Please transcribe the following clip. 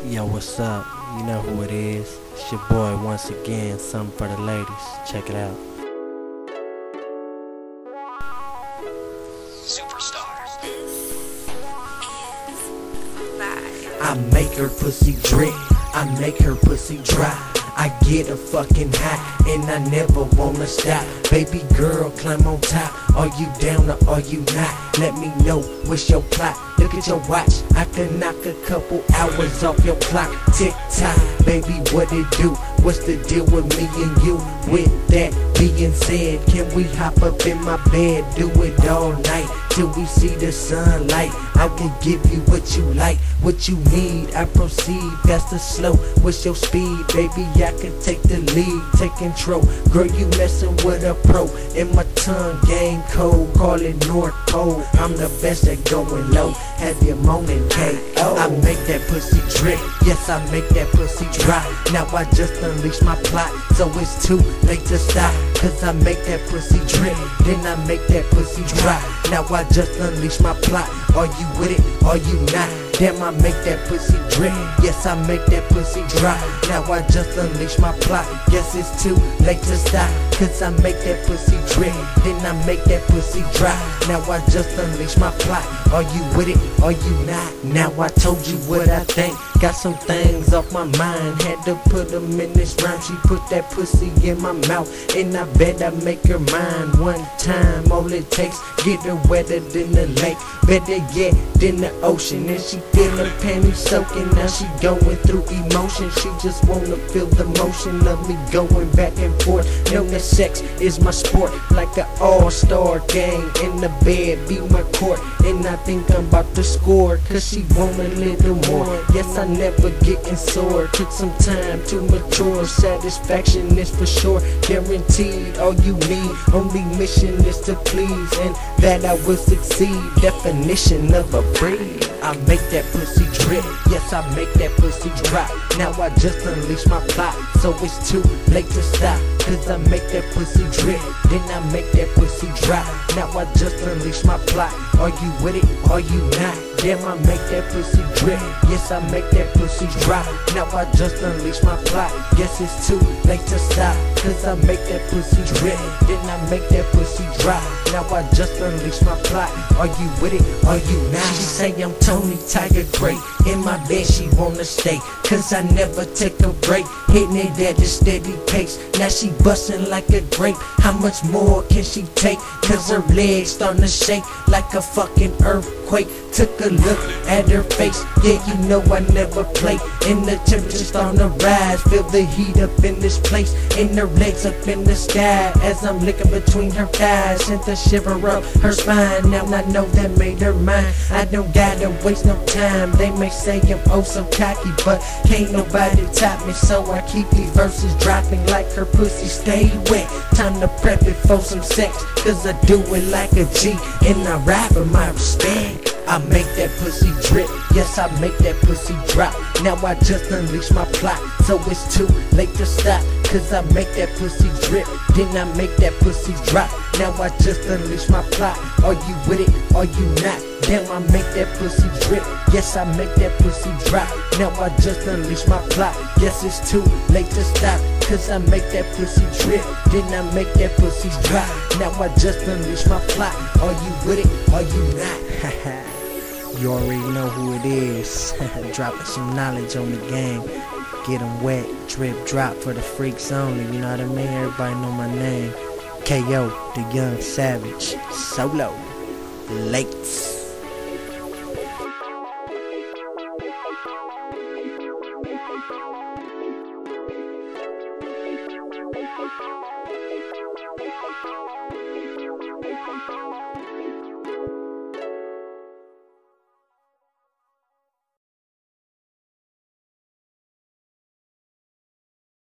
Yo, what's up? You know who it is. It's your boy once again, something for the ladies. Check it out. Superstars. I make her pussy drip, I make her pussy dry. I get her fucking high, and I never wanna stop. Baby girl, climb on top. Are you down or are you not? Let me know what's your plot. Look at your watch, I can knock a couple hours off your clock. Tick tock, baby, what it do? What's the deal with me and you? With that being said, can we hop up in my bed? Do it all night till we see the sunlight. I can give you what you like, what you need. I proceed fast or slow. What's your speed, baby? I can take the lead, take control. Girl, you messing with a pro, and my tongue game cold. Call it North Pole. I'm the best at going low. Have your moaning KO. I make that pussy drip. Yes, I make that pussy dry. Now I just unleash my plot, so it's too late to stop. Cause I make that pussy drip, then I make that pussy dry. Now I just unleash my plot. Are you with it? Are you not? Damn, I make that pussy drip. Yes, I make that pussy dry. Now I just unleash my plot. Yes, it's too late to stop. Cause I make that pussy drip, then I make that pussy dry. Now I just unleash my plot. Are you with it? Are you not? Now I told you what I think. Got some things off my mind. Had to put them in this rhyme. She put that pussy in my mouth, and I bet I make her mine. One time, all it takes, get her wetter than the lake, better yet than the ocean. And she feel her panties soaking. Now she going through emotion. She just wanna feel the motion of me going back and forth. Know that sex is my sport, like an all-star game. In the bed, be my court, and I think I'm about to score. Cause she want a little more. Yes, I never getting sore. Took some time to mature. Satisfaction is for sure, guaranteed. All you need, only mission is to please, and that I will succeed. Definition of a breed. I make that pussy drip. Yes, I make that pussy drop. Now I just unleash my plot, so it's too late to stop. Cause I make that pussy drip, then I make that pussy drop. Now I just unleash my plot. Are you with it? Are you not? Damn, I make that pussy drip. Yes, I make that pussy drop. Now I just unleash my plot. Yes, it's too late to stop. Cause I make that pussy drip, then I make that pussy drop. Now I just unleash my plot. Are you with it? Are you not? She say I'm Tony Tiger Great. In my bed she wanna stay, cause I never take a break. Hitting it at a steady pace. Now she bustin' like a grape. How much more can she take? Cause her legs starting to shake like a fucking earthquake. Took a look at her face. Yeah, you know I never play. And the temperature's starting to rise. Feel the heat up in this place. And her legs up in the sky as I'm licking between her thighs. Sent the shiver up her spine. Now I know that made her mine. I don't gotta waste no time. They may say I'm oh so cocky, but can't nobody top me. So I keep these verses dropping like her pussy stay wet. Time to prep it for some sex, cause I do it like a G, and I ride for my respect. I make that pussy drip. Yes, I make that pussy drop. Now I just unleash my plot, so it's too late to stop. Cause I make that pussy drip, then I make that pussy drop. Now I just unleash my plot. Are you with it? Are you not? Damn, I make that pussy drip. Yes, I make that pussy drop. Now I just unleash my plot. Yes, it's too late to stop. Cause I make that pussy drip, then I make that pussy drop. Now I just unleash my plot. Are you with it? Are you not? You already know who it is. Dropping some knowledge on the game. Get 'em wet, drip, drop for the freaks only. You know what I mean? Everybody know my name. KO, the young savage. Solo. Late.